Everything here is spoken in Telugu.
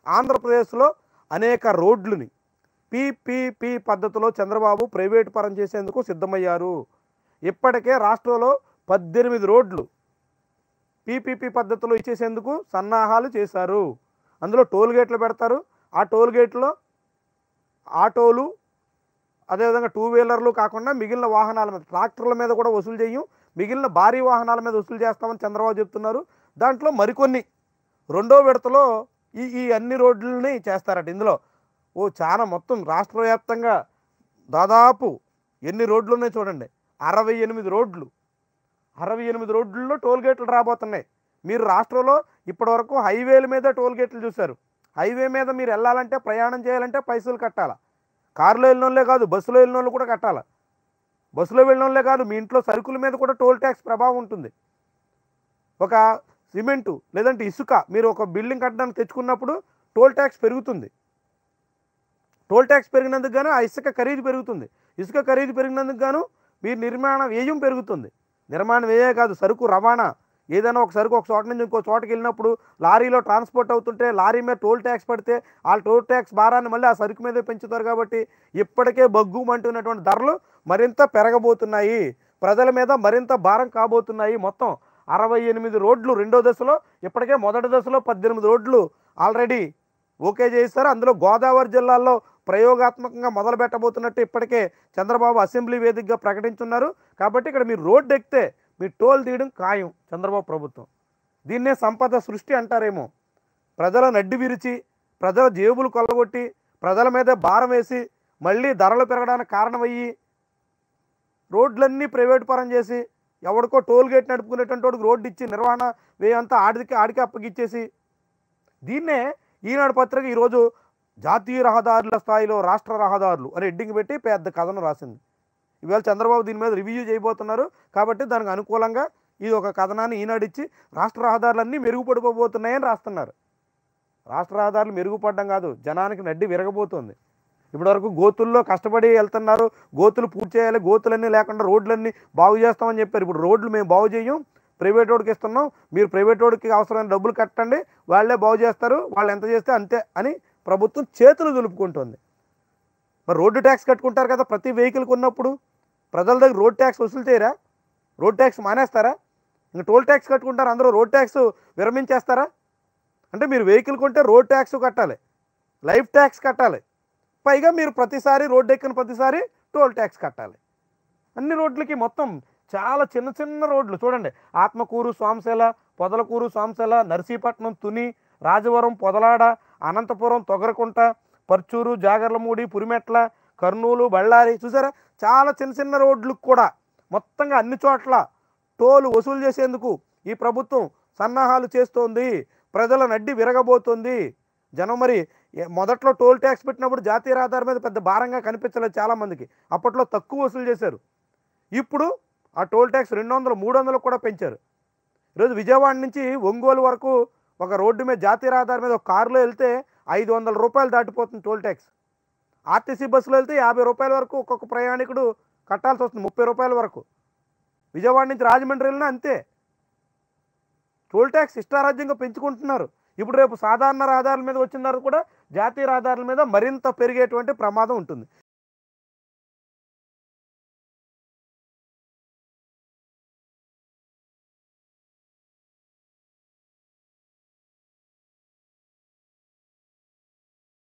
ఆంధ్రప్రదేశ్లో అనేక రోడ్లని పీపీపీ పద్ధతిలో చంద్రబాబు ప్రైవేటు పరం చేసేందుకు సిద్ధమయ్యారు. ఇప్పటికే రాష్ట్రంలో 18 రోడ్లు పీపీపీ పద్ధతిలో ఇచ్చేసేందుకు సన్నాహాలు చేశారు. అందులో టోల్ గేట్లు పెడతారు. ఆ టోల్ గేట్లో ఆటోలు, అదేవిధంగా టూ వీలర్లు కాకుండా మిగిలిన వాహనాల మీద, ట్రాక్టర్ల మీద కూడా వసూలు చేయం, మిగిలిన భారీ వాహనాల మీద వసూలు చేస్తామని చంద్రబాబు చెప్తున్నారు. దాంట్లో మరికొన్ని రెండో విడతలో ఈ ఈ అన్ని రోడ్లని చేస్తారట. ఇందులో చాలా మొత్తం రాష్ట్ర వ్యాప్తంగా దాదాపు ఎన్ని రోడ్లు ఉన్నాయి చూడండి, 68 రోడ్లు. 68 రోడ్లలో టోల్ గేట్లు రాబోతున్నాయి. మీరు రాష్ట్రంలో ఇప్పటివరకు హైవేల మీద టోల్ గేట్లు చూశారు. హైవే మీద మీరు వెళ్ళాలంటే, ప్రయాణం చేయాలంటే పైసలు కట్టాలి. కారులో వెళ్ళినోళ్ళే కాదు, బస్సులో వెళ్ళినోళ్ళు కూడా కట్టాలి. బస్సులో వెళ్ళినోళ్ళే కాదు, మీ ఇంట్లో సరుకుల మీద కూడా టోల్ ట్యాక్స్ ప్రభావం ఉంటుంది. ఒక సిమెంటు లేదంటే ఇసుక మీరు ఒక బిల్డింగ్ కట్టడానికి తెచ్చుకున్నప్పుడు టోల్ ట్యాక్స్ పెరుగుతుంది. టోల్ ట్యాక్స్ పెరిగినందుకు గాను ఆ ఇసుక ఖరీదు పెరుగుతుంది. ఇసుక ఖరీదు పెరిగినందుకు గాను మీరు నిర్మాణ వ్యయం పెరుగుతుంది. నిర్మాణ వ్యయే కాదు, సరుకు రవాణా, ఏదైనా ఒక సరుకు ఒక చోట నుంచి ఇంకో చోటకి వెళ్ళినప్పుడు లారీలో ట్రాన్స్పోర్ట్ అవుతుంటే లారీ మీద టోల్ ట్యాక్స్ పడితే ఆ టోల్ ట్యాక్స్ భారాన్ని మళ్ళీ ఆ సరుకు మీదే పెంచుతారు. కాబట్టి ఇప్పటికే బగ్గుమంటున్నటువంటి ధరలు మరింత పెరగబోతున్నాయి, ప్రజల మీద మరింత భారం కాబోతున్నాయి. మొత్తం 68 రోడ్లు రెండో దశలో, ఇప్పటికే మొదటి దశలో 18 రోడ్లు ఆల్రెడీ ఓకే చేశారు. అందులో గోదావరి జిల్లాల్లో ప్రయోగాత్మకంగా మొదలు పెట్టబోతున్నట్టు ఇప్పటికే చంద్రబాబు అసెంబ్లీ వేదికగా ప్రకటించున్నారు. కాబట్టి ఇక్కడ మీరు రోడ్డు ఎక్కితే మీ టోల్ తీయడం ఖాయం చంద్రబాబు ప్రభుత్వం. దీన్నే సంపద సృష్టి అంటారేమో. ప్రజల నడ్డి విరిచి, ప్రజల జేబులు కొల్లగొట్టి, ప్రజల మీద భారం వేసి, మళ్ళీ ధరలు పెరగడానికి కారణమయ్యి, రోడ్లన్నీ ప్రైవేటు పరం చేసి, ఎవరికో టోల్ గేట్ నడుపుకునేటువంటి వాడికి రోడ్డు ఇచ్చి నిర్వహణ వ్యయంతా ఆడికి అప్పగిచ్చేసి, దీన్నే ఈనాడు పత్రిక ఈరోజు జాతీయ రహదారుల స్థాయిలో రాష్ట్ర రహదారులు అని హెడ్డింగ్ పెట్టి పెద్ద కథను రాసింది. ఇవాళ చంద్రబాబు దీని మీద రివ్యూ చేయబోతున్నారు. కాబట్టి దానికి అనుకూలంగా ఇది ఒక కథనాన్ని ఈనాడు ఇచ్చి రాష్ట్ర రహదారులన్నీ మెరుగుపడిపోబోతున్నాయని రాస్తున్నారు. రాష్ట్ర రహదారులు మెరుగుపడడం కాదు, జనానికి నడ్డి విరగబోతుంది. ఇప్పటివరకు గోతుల్లో కష్టపడి వెళ్తున్నారు, గోతులు పూర్తి చేయాలి, గోతులన్నీ లేకుండా రోడ్లన్నీ బాగు చేస్తామని చెప్పారు. ఇప్పుడు రోడ్లు మేము బాగు చేయం, ప్రైవేట్ వాడికి ఇస్తున్నాం, మీరు ప్రైవేట్ వాడికి అవసరమైన డబ్బులు కట్టండి, వాళ్ళే బాగు చేస్తారు, వాళ్ళు ఎంత చేస్తే అంతే అని ప్రభుత్వం చేతులు దులుపుకుంటుంది. మరి రోడ్డు ట్యాక్స్ కట్టుకుంటారు కదా ప్రతి వెహికల్కి ఉన్నప్పుడు, ప్రజల దగ్గర రోడ్ ట్యాక్స్ వసూలు చేయరా? రోడ్ ట్యాక్స్ మానేస్తారా? ఇంకా టోల్ ట్యాక్స్ కట్టుకుంటారు, అందరూ రోడ్ ట్యాక్స్ విరమించేస్తారా? అంటే మీరు వెహికల్ కొంటే రోడ్ ట్యాక్స్ కట్టాలి, లైఫ్ ట్యాక్స్ కట్టాలి, పైగా మీరు ప్రతిసారి రోడ్డు ఎక్కిన ప్రతిసారి టోల్ ట్యాక్స్ కట్టాలి. అన్ని రోడ్లకి మొత్తం చాలా చిన్న చిన్న రోడ్లు చూడండి, ఆత్మకూరు సోమశేల, పొదలకూరు సోమశేల, నర్సీపట్నం తుని, రాజవరం పొదలాడ, అనంతపురం తొగరకుంట, పర్చూరు జాగర్లమూడి, పురిమెట్ల, కర్నూలు, బళ్ళారి, చూసారా చాలా చిన్న చిన్న రోడ్లకు కూడా మొత్తంగా అన్ని చోట్ల టోలు వసూలు చేసేందుకు ఈ ప్రభుత్వం సన్నాహాలు చేస్తోంది. ప్రజల నడ్డి విరగబోతోంది. జనం మరి మొదట్లో టోల్ ట్యాక్స్ పెట్టినప్పుడు జాతీయ రహదారి మీద పెద్ద భారంగా కనిపించలేదు చాలామందికి, అప్పట్లో తక్కువ వసూలు చేశారు. ఇప్పుడు ఆ టోల్ ట్యాక్స్ 200, 300 కూడా పెంచారు. ఈరోజు విజయవాడ నుంచి ఒంగోలు వరకు ఒక రోడ్డు మీద జాతీయ రహదారి మీద ఒక కారులో వెళ్తే 500 రూపాయలు దాటిపోతుంది టోల్ ట్యాక్స్. ఆర్టీసీ బస్సులో వెళ్తే 50 రూపాయల వరకు ఒక్కొక్క ప్రయాణికుడు కట్టాల్సి వస్తుంది, 30 రూపాయల వరకు. విజయవాడ నుంచి రాజమండ్రి వెళ్ళినా అంతే. టోల్ ట్యాక్స్ ఇష్టారాజ్యంగా పెంచుకుంటున్నారు. ఇప్పుడు రేపు సాధారణ రహదారుల మీద వచ్చిన తర్వాత కూడా జాతీయ రహదారుల మీద మరింత పెరిగేటువంటి ప్రమాదం ఉంటుంది.